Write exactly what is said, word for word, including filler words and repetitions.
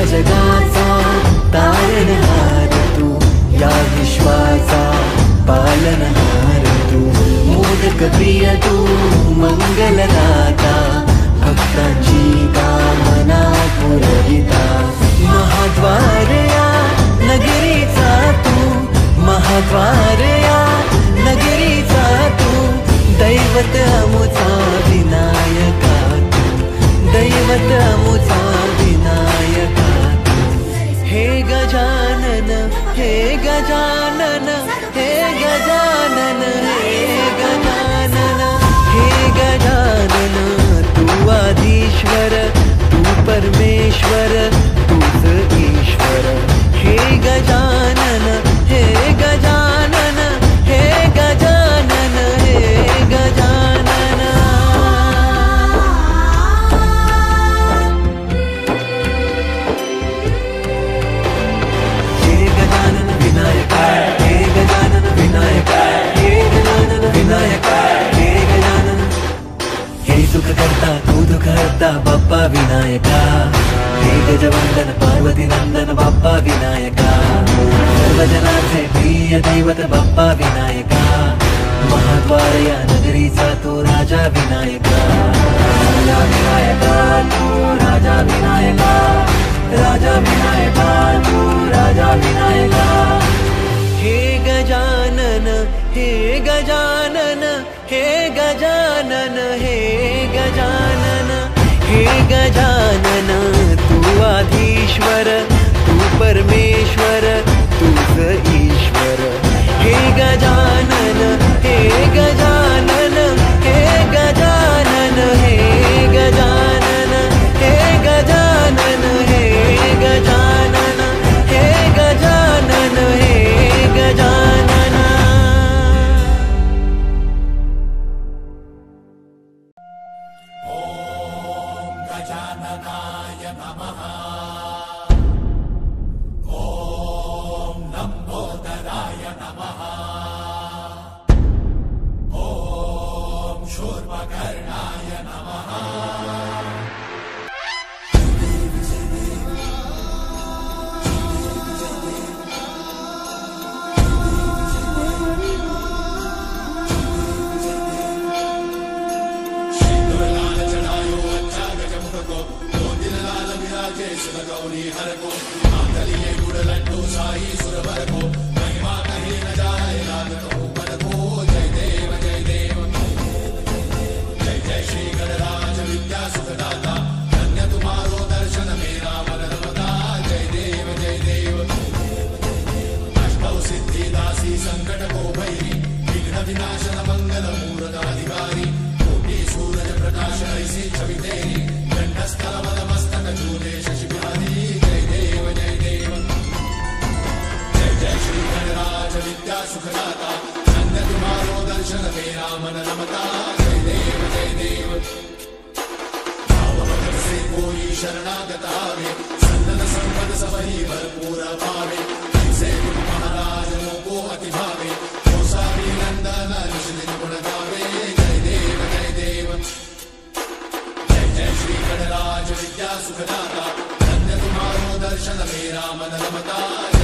जगाचा तारणहार तू, या विश्वाचा पालनहार तू, मोदक प्रिय तू मंगलदाता, भक्तांची कामना पुरविता, महाद्वार या नगरीचा तू, महाद्वार या नगरीचा तू, दैवत अमुचा विनायका तू, दैवत अमुचा विनायका तू, हे गजानन हे गजानन हे गजानन हे गजानन हे गजानन, तू आदिश्वर तू परमेश्वर तूच ईश्वर, हे गजानन हे गजानन हे गजानन हे गजानन। हे गजानन विनायक हे गजानन विनायक हे गजानन विनायक हे गजानन, हे सुख करता तू दुख हरता बाप्पा विनायका, हे गजवंदन पार्वती नंदन बाप्पा विनायका, सर्वजनांचे प्रिय दैवत बाप्पा विनायका, महाद्वार या नगरीचा तो राजा विनायका, राजा विनायका तू राजा विनायका, राजा विनायका तू राजा विनायका, हे गजानन हे गजानन हे गजानन हे गजानन हे गजानन, तू आधीश्वर तू परमेश्वर तूच ईश्वर, हे गजानन हे गजानन हे गजानन हे गजानन हे गजानन हे गजानन हे गजानन हे गजानन। ओम गजाननाय नमः, ओम लंबोदराय नमः, ओम शूर्पकर्णाय नमः। गौरी हर को मातलिए गुड़ लड्डू साई सुरवर को, महिमा कहीं न जाए लागत ऊपर को, जय देव जय देव जय जय श्री गणराज विद्या सुखदाता, धन्य तुम्हारो दर्शन मेरा मन रमता, जय देव जय देव अष्टौ सिद्धि दासी संकट को भैरी, विघ्न विनाशन मंगल मूर्धाधिकारी, कोटि सूरज प्रकाश ऐसी छवि तेरी, कंठस्थल मद मस्तक झूले शशि बिहारी, जय देव जय देव जय जय श्री गणराज विद्या सुखदाता, धन्य तुम्हारो दर्शन मेरा मन रमता, जय देव जय देव भाव भजन से कोई शरणागत आवे, सन्नत संपद सबही भरपूर पावे, ऐसे तुम महाराज को अति भावे, जो सारी नंदन निज दिन गुण गावे, जय देव जय देव जय जय श्री गणराज विद्या सुखदाता, धन्य तुम्हारो दर्शन मेरा मन रमता।